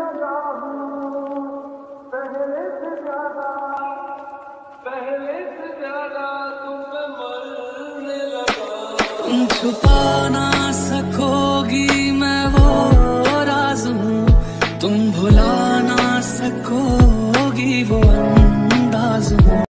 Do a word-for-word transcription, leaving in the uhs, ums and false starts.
लगा हूँ पहले से ज्यादा, पहले से ज्यादा तुम्हें मरने लगा। तुम छुपा ना सकोगी मैं वो राज हूँ, तुम भुला ना सकोगी वो